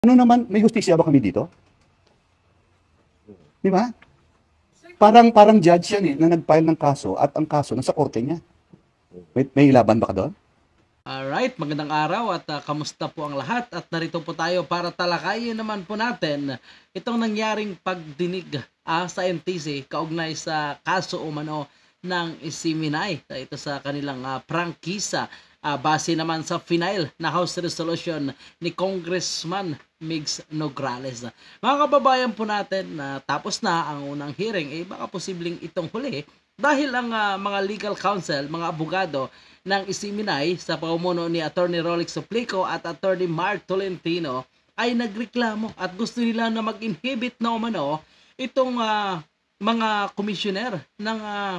Ano naman, may hustisya ba kami dito? Di ba? Parang judge yan na nag-file ng kaso at ang kaso nasa korte niya. May laban ba ka doon? Alright, magandang araw at kamusta po ang lahat at narito po tayo para talakayin naman po natin itong nangyaring pagdinig sa NTC kaugnay sa kaso umano ng Isiminay. Ito sa kanilang prangkisa base naman sa final na House Resolution ni Congressman Migs Nograles. Mga kababayan po natin, tapos na ang unang hearing, baka posibleng itong huli dahil ang mga legal counsel, mga abogado ng Isiminay sa pamumuno ni Attorney Rolex Suplico at Attorney Mark Tolentino ay nagreklamo at gusto nila na mag-inhibit na umano itong mga commissioner ng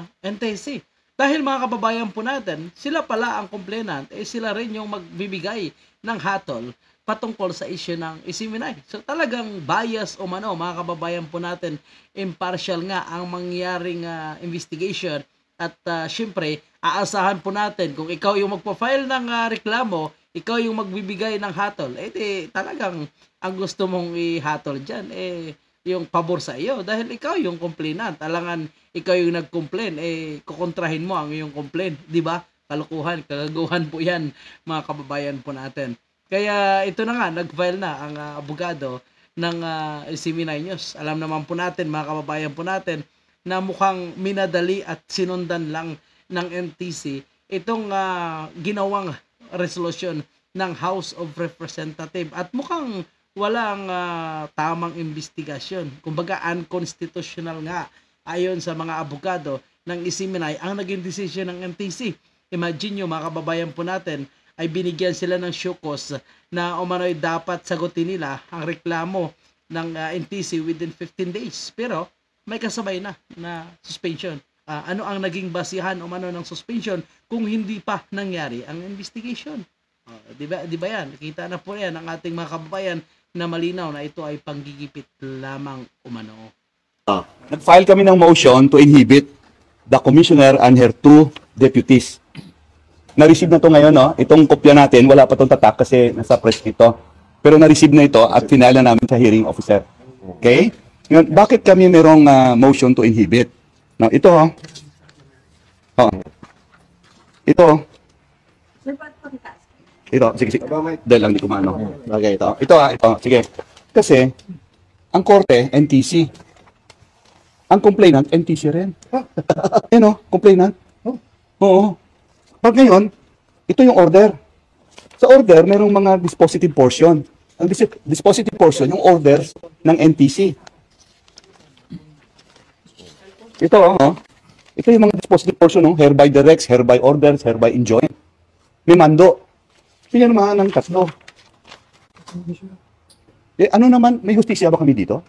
NTC. Dahil mga kababayan po natin, sila pala ang complainant, sila rin yung magbibigay ng hatol patungkol sa issue ng Isiminay. So talagang bias umano mga kababayan po natin, impartial nga ang mangyaring investigation at syempre aasahan po natin kung ikaw yung magpa-file ng reklamo, ikaw yung magbibigay ng hatol, talagang ang gusto mong ihatol dyan, yung pabor sa iyo dahil ikaw yung complainant. Alangan ikaw yung nag-complain, kukontrahin mo ang iyong complaint, di ba? Kalukuhan, kagaguhan po yan mga kababayan po natin. Kaya ito na nga, nag-file na ang abogado ng Isiminay News. Alam naman po natin, mga kababayan po natin, na mukhang minadali at sinundan lang ng NTC itong ginawang resolution ng House of Representatives. At mukhang walang tamang investigasyon. Kumbaga, unconstitutional nga ayon sa mga abogado ng Isiminay ang naging decision ng NTC. Imagine nyo, mga kababayan po natin, ay binigyan sila ng show cause na umano'y dapat sagutin nila ang reklamo ng NTC within 15 days. Pero may kasabay na suspension. Ano ang naging basihan umano ng suspension kung hindi pa nangyari ang investigation? Di ba yan? Kita na po yan ang ating mga kababayan na malinaw na ito ay panggigipit lamang umano. Nag-file kami ng motion to inhibit the commissioner and her two deputies. Na-receive na to ngayon, no? Itong kopya natin, wala pa itong tatak kasi nasa press ito. Pero na-receive na ito at finala namin sa hearing officer. Okay? Ngayon, bakit kami merong motion to inhibit? Now, ito, ito, sige. Dahil lang di kumano. Okay, ito, sige. Kasi, ang korte, NTC. Ang complainant, NTC rin. Complainant. Oo. Pag ngayon, ito yung order. Sa order, merong mga dispositive portion. Ang dispositive portion, yung orders ng NTC. Ito, ito yung mga dispositive portion, hereby directs, hereby orders, hereby enjoin. May mando. Pinyan naman ng tatlo. Ano naman, may hustisya ba kami dito?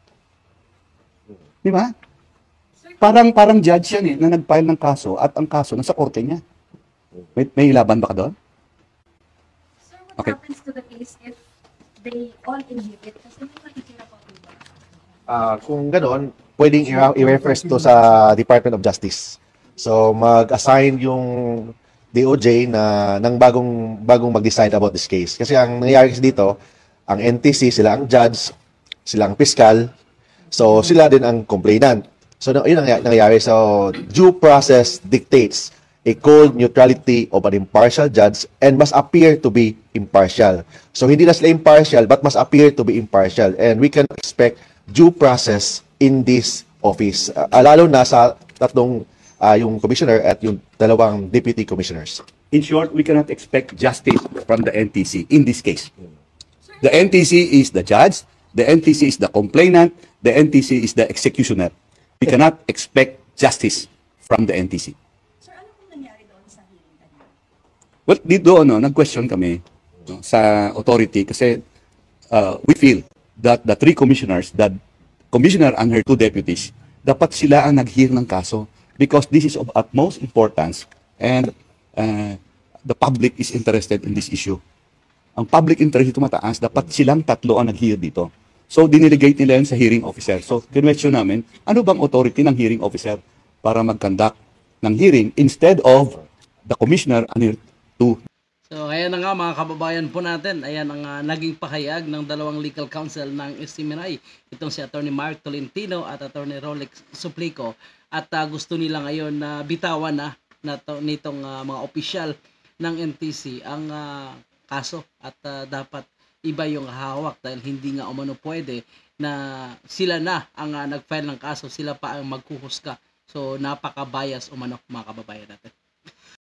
Di ba? Parang judge yan na nag-file ng kaso at ang kaso nasa korte niya. May laban ba ka doon? Sir, what happens to the case if they all inhibit? Kasi may makikira pa po ba? Kung gano'n, pwedeng i-refers to sa Department of Justice. So, mag-assign yung DOJ ng bagong mag-decide about this case. Kasi ang nangyayari dito, ang NTC, sila ang judge, sila ang fiscal, so sila din ang complainant. So, yun ang nangyayari. So, due process dictates a cold neutrality of an impartial judge and must appear to be impartial. So, hindi na sila impartial but must appear to be impartial. And we can expect due process in this office. Lalo na sa tatlong, yung commissioner at yung dalawang deputy commissioners. In short, we cannot expect justice from the NTC in this case. The NTC is the judge, the NTC is the complainant, the NTC is the executioner. We cannot expect justice from the NTC. Sir, ano kung nangyari doon sa hearing kanina? Well, dito, nag-question kami sa authority kasi we feel that the three commissioners, the commissioner and her two deputies, dapat sila ang nag-hear ng kaso because this is of utmost importance and the public is interested in this issue. Ang public interest ito mataas, dapat silang tatlo ang nag-hear dito. So, diniligate nila yun sa hearing officer. So, kinwestiyon namin, ano bang authority ng hearing officer para mag-conduct ng hearing instead of the commissioner and her two So, ayan na nga mga kababayan po natin. Ayan ang naging pahayag ng dalawang legal counsel ng SMNI. Itong si Attorney Mark Tolentino at Attorney Rolex Suplico. At gusto nila ngayon na bitawan nitong mga opisyal ng NTC ang kaso. At dapat iba yung hawak dahil hindi nga umano pwede na sila na ang nag-file ng kaso. Sila pa ang maghuhusga. So, napaka-bias umano mga kababayan natin.